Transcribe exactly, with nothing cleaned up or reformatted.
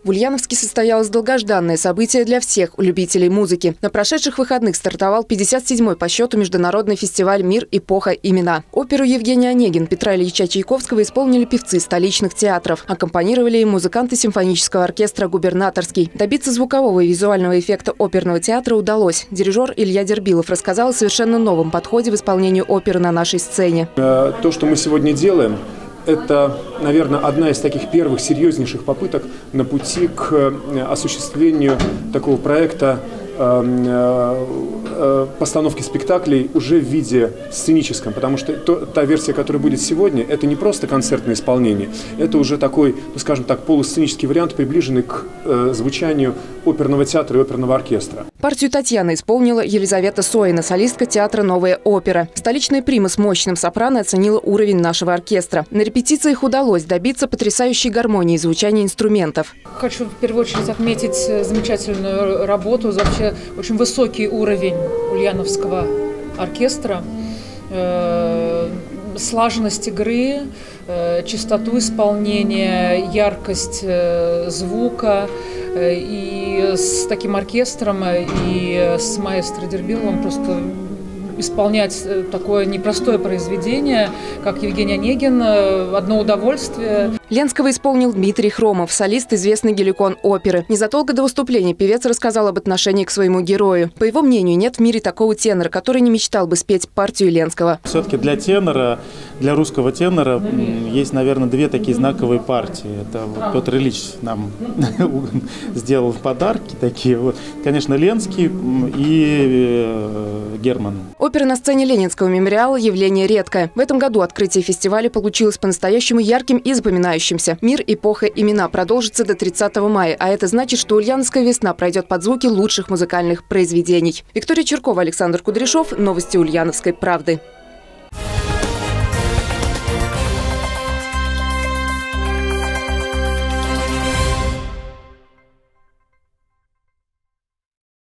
В Ульяновске состоялось долгожданное событие для всех любителей музыки. На прошедших выходных стартовал пятьдесят седьмой по счету международный фестиваль «Мир, эпоха, имена». Оперу Евгения Онегин Петра Ильича Чайковского исполнили певцы столичных театров. Аккомпанировали им музыканты симфонического оркестра «Губернаторский». Добиться звукового и визуального эффекта оперного театра удалось. Дирижер Илья Дербилов рассказал о совершенно новом подходе в исполнении оперы на нашей сцене. То, что мы сегодня делаем, это, наверное, одна из таких первых серьезнейших попыток на пути к осуществлению такого проекта постановки спектаклей уже в виде сценическом, потому что то, та версия, которая будет сегодня, это не просто концертное исполнение, это уже такой, ну, скажем так, полусценический вариант, приближенный к э, звучанию оперного театра и оперного оркестра. Партию Татьяны исполнила Елизавета Соина, солистка театра «Новая опера». Столичная прима с мощным сопрано оценила уровень нашего оркестра. На репетициях удалось добиться потрясающей гармонии звучания инструментов. Хочу в первую очередь отметить замечательную работу, вообще очень высокий уровень ульяновского оркестра, э, слаженность игры, э, чистоту исполнения, яркость э, звука. Э, и с таким оркестром и с маэстро Дербиловым просто исполнять такое непростое произведение, как Евгений Онегин, одно удовольствие. Ленского исполнил Дмитрий Хромов, солист известной Геликон оперы. Незадолго до выступления певец рассказал об отношении к своему герою. По его мнению, нет в мире такого тенора, который не мечтал бы спеть партию Ленского. Все-таки для тенора, для русского тенора есть, наверное, две такие знаковые партии. Это вот Петр Ильич нам сделал в подарки такие. Вот. Конечно, Ленский и Герман. Опера на сцене Ленинского мемориала – явление редкое. В этом году открытие фестиваля получилось по-настоящему ярким и запоминающимся. «Мир, эпоха, имена» продолжится до тридцатого мая, а это значит, что Ульяновская весна пройдет под звуки лучших музыкальных произведений. Виктория Чуркова, Александр Кудряшов. Новости Ульяновской правды.